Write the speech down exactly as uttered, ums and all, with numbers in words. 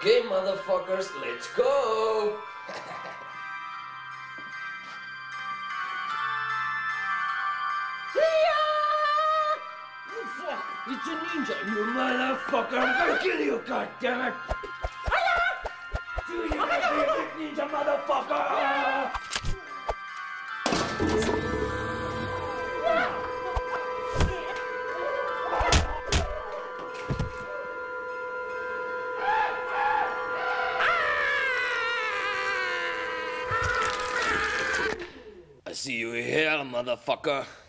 Okay, motherfuckers, let's go! Oh, fuck! It's a ninja, you motherfucker! I'm gonna kill you, goddammit! Do you big ninja, motherfucker? I see you here, motherfucker.